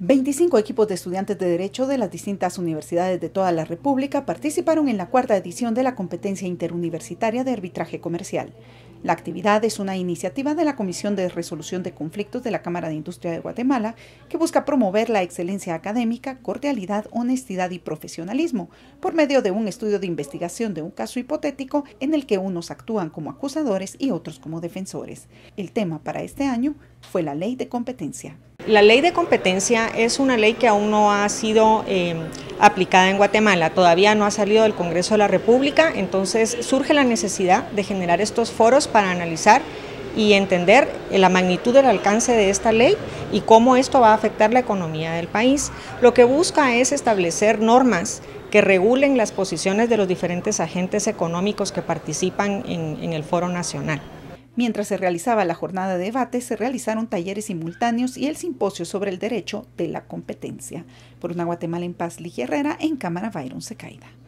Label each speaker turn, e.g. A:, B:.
A: 25 equipos de estudiantes de Derecho de las distintas universidades de toda la República participaron en la cuarta edición de la competencia interuniversitaria de arbitraje comercial. La actividad es una iniciativa de la Comisión de Resolución de Conflictos de la Cámara de Industria de Guatemala que busca promover la excelencia académica, cordialidad, honestidad y profesionalismo por medio de un estudio de investigación de un caso hipotético en el que unos actúan como acusadores y otros como defensores. El tema para este año fue la ley de competencia.
B: La ley de competencia es una ley que aún no ha sido aplicada en Guatemala, todavía no ha salido del Congreso de la República, entonces surge la necesidad de generar estos foros para analizar y entender la magnitud del alcance de esta ley y cómo esto va a afectar la economía del país. Lo que busca es establecer normas que regulen las posiciones de los diferentes agentes económicos que participan en el foro nacional.
A: Mientras se realizaba la jornada de debate, se realizaron talleres simultáneos y el simposio sobre el derecho de la competencia. Por una Guatemala en paz, Ligia Herrera, en cámara Byron Secaida.